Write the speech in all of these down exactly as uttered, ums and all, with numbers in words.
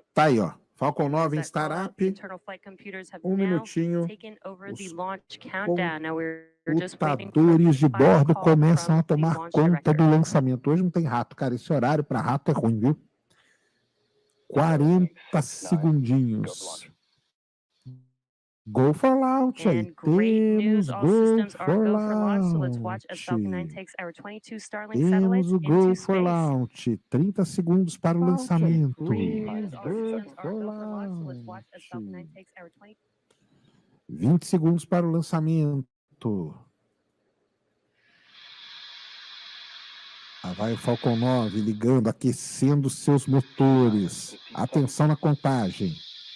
Tá aí, ó. Falcon nove em startup. Um minutinho. Os computadores de bordo começam a tomar conta do lançamento. Hoje não tem rato, cara. Esse horário para rato é ruim, viu? quarenta segundinhos. Go for launch aí. Temos Go for launch. Temos o Go for launch. trinta segundos para o lançamento. vinte segundos para o lançamento. Lá vai o Falcon nove ligando, aquecendo seus motores. Atenção na contagem.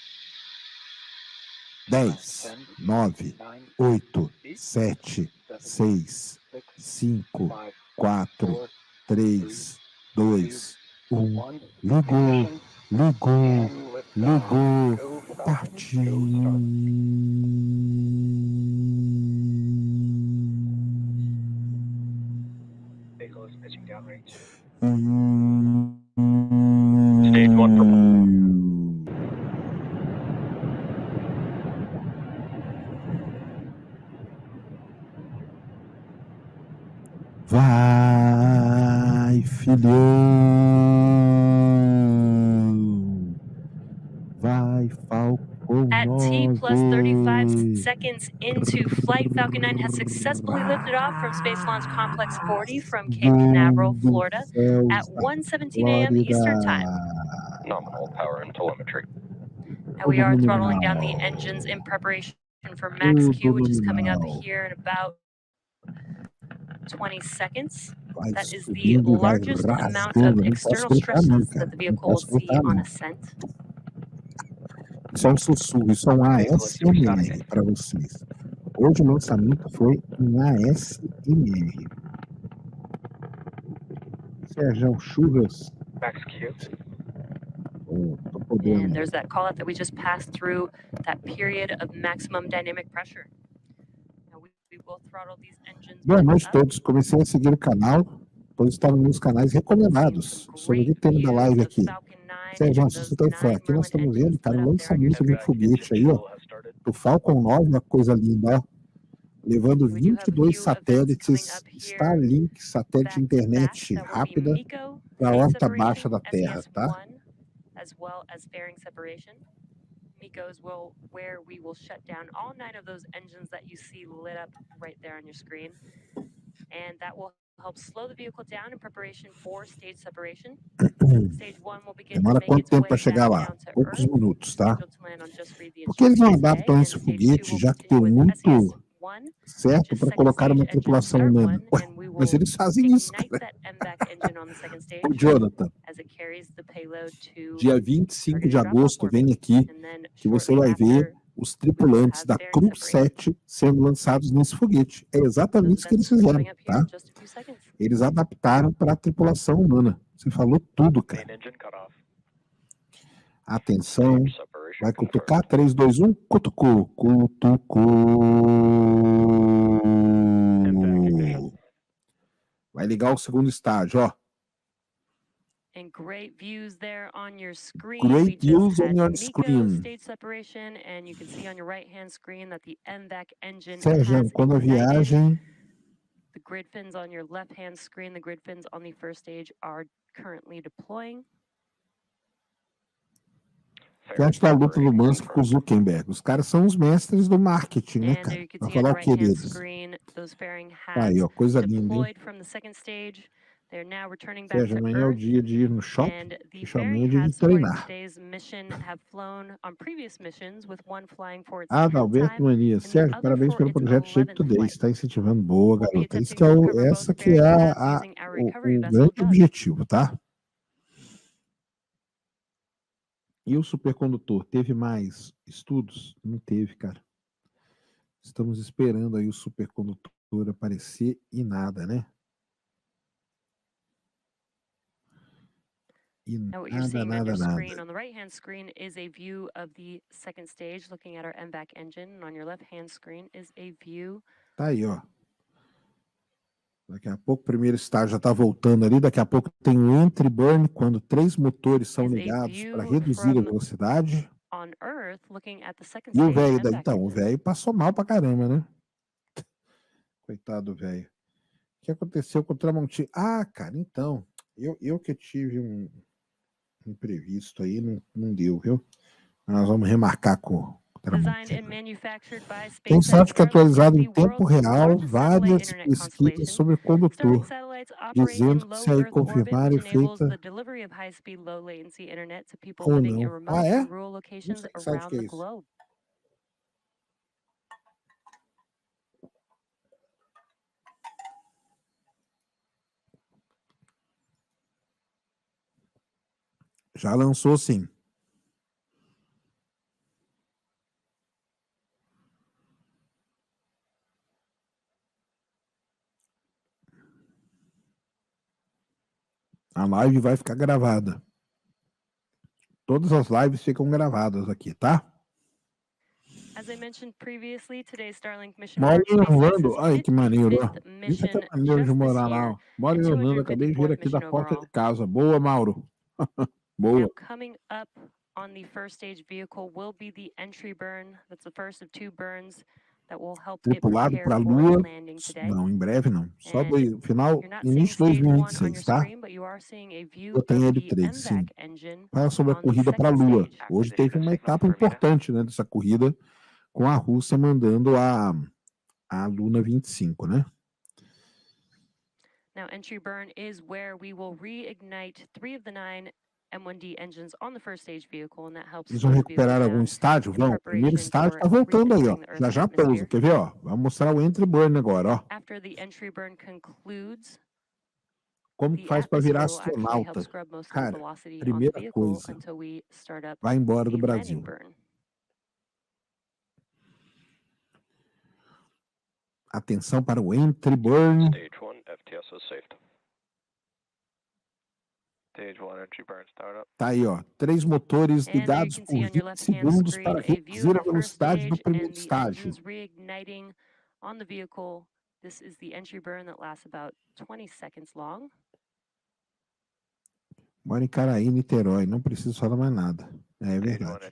dez, nove, oito, sete, seis, cinco, quatro, três, dois, um. Ligou, ligou, ligou. Partiu. Stage one propulsion. Vai, filhão. Vai, Falcon At T plus nove. thirty-five seconds into flight, Falcon nine has successfully lifted off from Space Launch Complex forty from Cape Canaveral, Florida, at one seventeen a m Eastern Time. Nominal power and telemetry. Now we are throttling down the engines in preparation for Max Q, which is coming up here in about twenty seconds. That is the largest amount of external stresses that the vehicle will see on ascent. Isso é um sussurro, isso é um A S M R para vocês. Hoje o lançamento foi em A S M R. Sérgio Churras. Max Q. Oh, tô podendo. And there's that call out that we just passed through that period of maximum dynamic pressure. Now we, we will throttle these engines. Boa noite a todos. Comecei a seguir o canal. Todos estão nos meus canais recomendados sobre o tema da live aqui. Sérgio, se você está fé, aqui nós estamos vendo, cara, o lançamento de um foguete aí, ó, o Falcon nove, uma coisa linda, ó, levando vinte e dois satélites Starlink, satélite de internet rápida, para a órbita baixa da Terra, tá? MECOs will where we will shut down all nine of those engines that you see lit up right there on your screen, and that will help slow the vehicle down in preparation for stage separation. Stage one will begin. Demora quanto tempo para chegar lá? Poucos minutos, tá? Por que eles não adaptam esse foguete, já que deu muito certo para colocar uma tripulação humana? Ué, mas eles fazem isso, cara. O Jonathan, dia vinte e cinco de agosto, vem aqui, que você vai ver os tripulantes da Crew sete sendo lançados nesse foguete. É exatamente isso que eles fizeram, tá? Eles adaptaram para a tripulação humana. Você falou tudo, cara. Atenção. Vai cutucar. três, dois, um. Cutucou. Cutucou. Vai ligar o segundo estágio, ó. And great views there on your screen. Great views on your screen. Stage separation, and you can see on your right-hand screen that the M VAC engine Sérgio, has quando a viagem... The grid fins on your left-hand screen, the grid fins on the first stage are currently deploying. Que acho que é a luta do Musk com o Zuckerberg. Os caras são os mestres do marketing, né, cara? Pra falar o que deles. Aí, ó, coisa linda, hein? Sérgio, amanhã é o dia de ir no shopping, que chamei o dia de treinar. Ah, Alberto Mania. Sérgio, parabéns pelo projeto Shape Today. Está incentivando. Boa, garota. Esse que é o, essa que é a, a, o, o grande objetivo, tá? E o supercondutor, teve mais estudos? Não teve, cara. Estamos esperando aí o supercondutor aparecer e nada, né? E Now what you're nada, seeing on nada, your nada. screen, on the right-hand screen, is a view of the second stage, looking at our M VAC engine, and on your left-hand screen is a view. Tá aí, ó. Daqui a pouco o primeiro estágio já está voltando ali. Daqui a pouco tem o entry burn, quando três motores são ligados para reduzir a velocidade. E o velho daí, então, o velho passou mal pra caramba, né? Coitado do velho. O que aconteceu com o Tramontina? Ah, cara, então, eu, eu que tive um imprevisto aí, não, não deu, viu? Nós vamos remarcar com o Tramontina. Tem site que é atualizado em tempo real várias pesquisas sobre o condutor, dizendo que se aí confirmar é feita ou não. Ah, é? Não sei que site que é isso. Já lançou, sim. A live vai ficar gravada. Todas as lives ficam gravadas aqui, tá? Moro em Orlando. Ai, que maneiro, ó. Isso aqui é maneiro de morar lá, ó. Moro em Orlando, acabei de vir aqui da porta de casa. Boa, Mauro. Boa. On the first stage vehicle will be the entry burn. That's the first of two burns that will help it Tripulado para a Lua. Não, em breve não. Só do final, início de dois mil e vinte e seis, tá? Eu tenho L três, sim. Fala sobre a corrida para a Lua. Hoje teve uma etapa importante, né, dessa corrida, com a Rússia mandando a, a Luna vinte e cinco, né? Now, entry burn is where we will reignite three of the nine M one D engines on the first stage vehicle, and that helps. Eles vão recuperar algum estágio? Vão. O primeiro estágio tá voltando aí, ó. Já já pousa. Quer ver, ó? Vamos mostrar o entry burn agora, ó. After the entry burn concludes, como que faz para virar astronauta? Cara, primeira coisa, vai embora do Brasil. Atenção para o entry burn. Stage one, F T S is saved. Stage one, entry burn startup. Tá aí, ó. Três motores ligados por vinte segundos para reduzir a velocidade do primeiro estágio. On the vehicle, this is the entry burn that lasts about twenty seconds long. Mora em Caraí, Niterói. Não preciso falar mais nada. É verdade.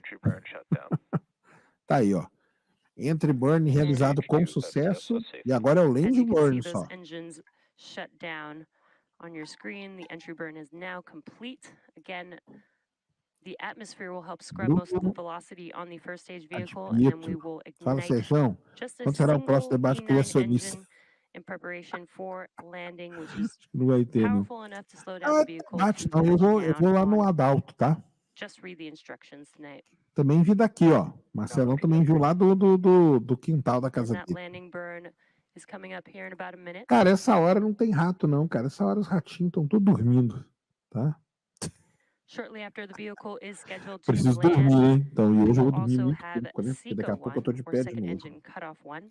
Tá aí, ó. Entry burn realizado com sucesso. E agora é o landing burn só. Shut down on your screen. The entry burn is now complete. Again, the atmosphere will help scrub most of the velocity on the first stage vehicle, and then we will Fala, ignite Sérgio. just a Quando será o próximo debate com o acionista? in preparation for landing, which is Não vai ter, não. powerful enough to slow down the vehicle. Ah, não, eu vou, eu vou lá no Adalto, tá? Just read the instructions tonight. Também vi daqui, ó. Marcelão também viu lá do, do, do, do quintal da casa That dele. landing burn is coming up here in about a minute. Cara, essa hora não tem rato, não, cara. Essa hora os ratinhos estão todos dormindo, tá? Shortly after the vehicle is scheduled to Preciso land, dormir, hein? Então, e hoje eu vou we'll dormir also muito have pouco, né? Porque daqui a SECA pouco eu tô de one, or pé de second novo. engine cutoff one.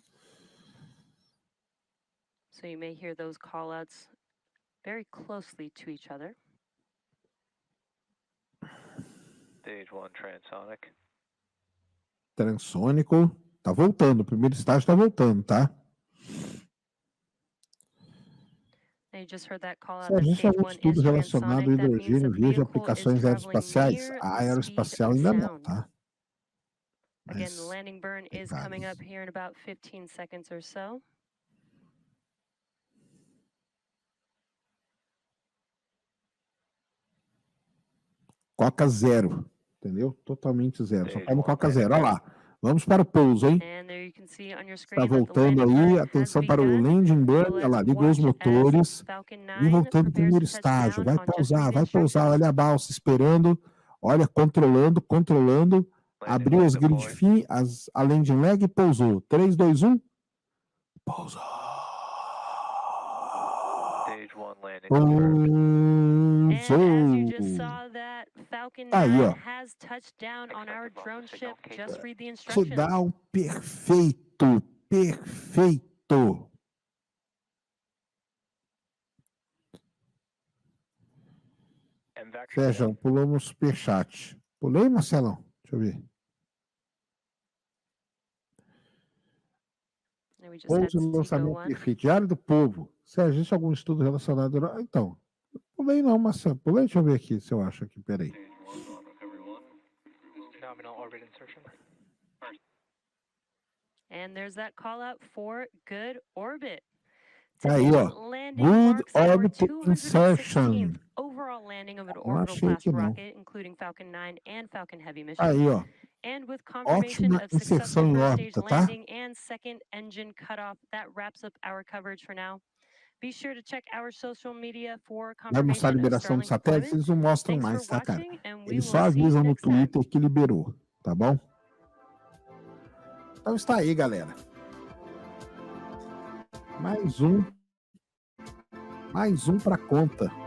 So you may hear those callouts very closely to each other. Stage one, transonic. Transônico. Tá voltando. O primeiro estágio tá voltando, tá? You just heard that call out. Se a gente algum estudo relacionado ao hidrogênio via aplicações aeroespaciais, a aeroespacial ainda não, tá? Again, the landing burn is coming up here in about fifteen seconds or so. Coca zero, entendeu? Totalmente zero. Só tá no Coca zero. Olha lá. Vamos para o pouso, hein? Está voltando aí. Atenção para o landing burn. Olha lá, ligou os motores. E voltando para o primeiro estágio. Vai pousar, vai pousar. Olha a balsa esperando. Olha, controlando, controlando. Abriu as grid fin, as, a landing leg e pousou. três, dois, um. Pousou. Aí, ó. Touchdown perfeito, perfeito. Sérgio, pulou no superchat. Pulei, Marcelão? Deixa eu ver. we just Pouso had e Seagull lançamento one. perfeito. Diário do Povo. Se existe algum estudo relacionado... a- Então, eu pulei não, Marcelo. Pulei, deixa eu ver aqui se eu acho aqui. Peraí. Nominal orbit insertion. And there's that call out for good orbit. Aí, Today's ó. landing Good marks our orbit two hundred sixteenth insertion. overall landing of an Não orbital achei class que não. rocket, including Falcon nine and Falcon Heavy mission. Aí, ó. And with confirmation Ótima of successful inserção em first stage órbita, tá? landing and second engine cutoff, that wraps up our coverage for now. Be sure to check our social media for Vai mostrar a confirmation of liberação dos Starlink satélites, deployment. eles não mostram Thanks mais, for tá, cara? watching, and we Eles will só see you avisam no next time. Twitter que liberou, tá bom? Então está aí, galera. Mais um. Mais um pra conta.